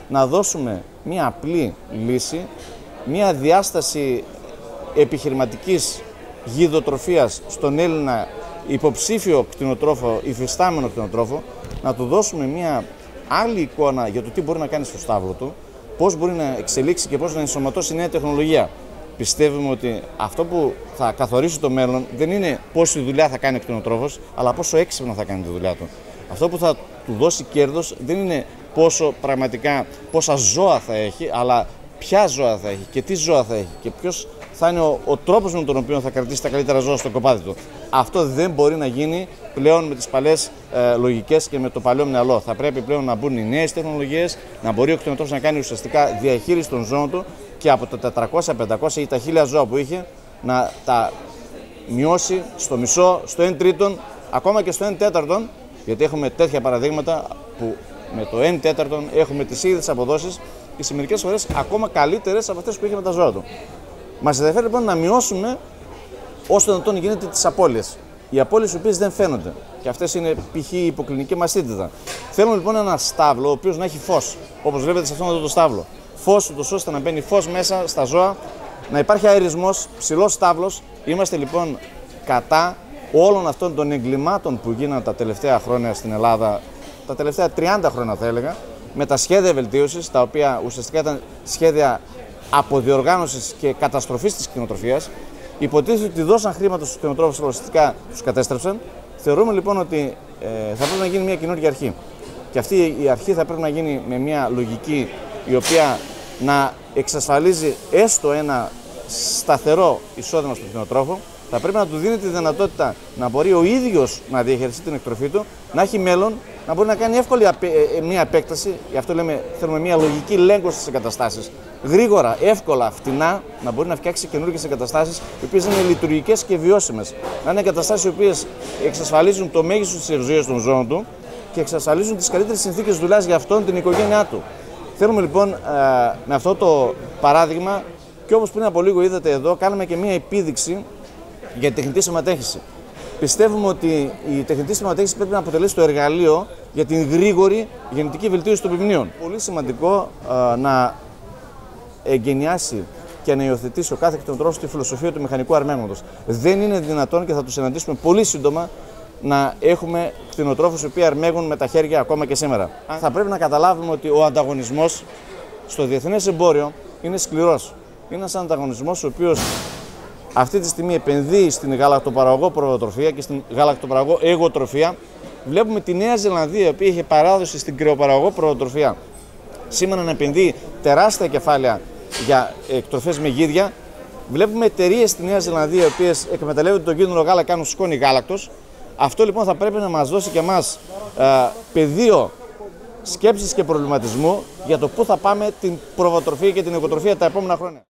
να δώσουμε μια απλή λύση, μια διάσταση επιχειρηματικής γηδοτροφίας στον Έλληνα υποψήφιο κτηνοτρόφο, υφιστάμενο κτηνοτρόφο, να του δώσουμε μια άλλη εικόνα για το τι μπορεί να κάνει στο στάβλο του, πώς μπορεί να εξελίξει και πώς να ενσωματώσει νέα τεχνολογία. Πιστεύουμε ότι αυτό που θα καθορίσει το μέλλον δεν είναι πόση δουλειά θα κάνει ο κτηνοτρόφος, αλλά πόσο έξυπνα θα κάνει τη δουλειά του. Αυτό που θα του δώσει κέρδος δεν είναι πόσα ζώα θα έχει, αλλά ποια ζώα θα έχει και τι ζώα θα έχει και ποιος θα είναι ο τρόπος με τον οποίο θα κρατήσει τα καλύτερα ζώα στο κοπάδι του. Αυτό δεν μπορεί να γίνει πλέον με τις παλαιές λογικές και με το παλαιό μυαλό. Θα πρέπει πλέον να μπουν οι νέες τεχνολογίες, να μπορεί ο κτηνοτρόφος να κάνει ουσιαστικά διαχείριση των ζώων του και από τα 400, 500 ή τα 1000 ζώα που είχε να τα μειώσει στο μισό, στο 1/3, ακόμα και στο 1/4, γιατί έχουμε τέτοια παραδείγματα που με το 1/4 έχουμε τις ίδιες αποδόσεις και σε μερικές φορές ακόμα καλύτερες από αυτές που είχε με τα ζώα του. Μας ενδιαφέρει λοιπόν να μειώσουμε όσο δυνατόν γίνεται τις απώλειες. Οι απώλειες οι οποίες δεν φαίνονται. Και αυτές είναι π.χ. η υποκλινική μαστίτιδα. Θέλουμε λοιπόν ένα στάβλο ο οποίος να έχει φως. Όπως βλέπετε σε αυτόν εδώ το στάβλο. Φως, ούτως ώστε να μπαίνει φως μέσα στα ζώα, να υπάρχει αερισμός, ψηλός στάβλος. Είμαστε λοιπόν κατά όλων αυτών των εγκλημάτων που γίνανε τα τελευταία χρόνια στην Ελλάδα, τα τελευταία 30 χρόνια θα έλεγα, με τα σχέδια βελτίωσης, τα οποία ουσιαστικά ήταν σχέδια αποδιοργάνωσης και καταστροφής της κτηνοτροφίας. Υποτίθεται ότι δώσαν χρήματα στους κτηνοτρόφους, ουσιαστικά τους κατέστρεψαν. Θεωρούμε λοιπόν ότι θα πρέπει να γίνει μια καινούργια αρχή. Και αυτή η αρχή θα πρέπει να γίνει με μια λογική η οποία να εξασφαλίζει έστω ένα σταθερό εισόδημα στον κτηνοτρόφο. Θα πρέπει να του δίνει τη δυνατότητα να μπορεί ο ίδιος να διαχειριστεί την εκτροφή του, να έχει μέλλον, να μπορεί να κάνει εύκολη μια επέκταση. Γι' αυτό θέλουμε μια λογική λέγκωση στις εγκαταστάσεις. Γρήγορα, εύκολα, φτηνά, να μπορεί να φτιάξει καινούργιες εγκαταστάσεις, οι οποίες είναι λειτουργικές και βιώσιμες. Να είναι εγκαταστάσεις οι οποίες εξασφαλίζουν το μέγιστο της ευζοίας των ζώων του και εξασφαλίζουν τις καλύτερες συνθήκες δουλειάς για αυτόν, την οικογένειά του. Θέλουμε λοιπόν με αυτό το παράδειγμα, και όπως πριν από λίγο είδατε εδώ, κάναμε και μια επίδειξη για τη τεχνητή σωματέχηση. Πιστεύουμε ότι η τεχνητή σωματέχηση πρέπει να αποτελέσει το εργαλείο για την γρήγορη γενετική βελτίωση των πυμνίων. Πολύ σημαντικό να εγκαινιάσει και να υιοθετήσει ο κάθε κτηνοτρόφος τη φιλοσοφία του μηχανικού αρμέγματος. Δεν είναι δυνατόν, και θα τους συναντήσουμε πολύ σύντομα, να έχουμε κτηνοτρόφους οι οποίοι αρμέγουν με τα χέρια ακόμα και σήμερα. Θα πρέπει να καταλάβουμε ότι ο ανταγωνισμός στο διεθνές εμπόριο είναι σκληρός. Είναι ένας ανταγωνισμός ο οποίος αυτή τη στιγμή επενδύει στην γαλακτοπαραγωγό προβατοτροφία και στην γαλακτοπαραγωγό εγωτροφία. Βλέπουμε τη Νέα Ζηλανδία, η οποία είχε παράδοση στην κρεοπαραγωγό προβατοτροφία, σήμερα να επενδύει τεράστια κεφάλαια για εκτροφές με γίδια. Βλέπουμε εταιρείες στη Νέα Ζηλανδία, οι οποίες εκμεταλλεύονται τον κίνδυνο γάλα, κάνουν σκόνη γάλακτος. Αυτό λοιπόν θα πρέπει να μας δώσει και εμάς πεδίο σκέψης και προβληματισμού για το πού θα πάμε την προβατοτροφία και την εγωτροφία τα επόμενα χρόνια.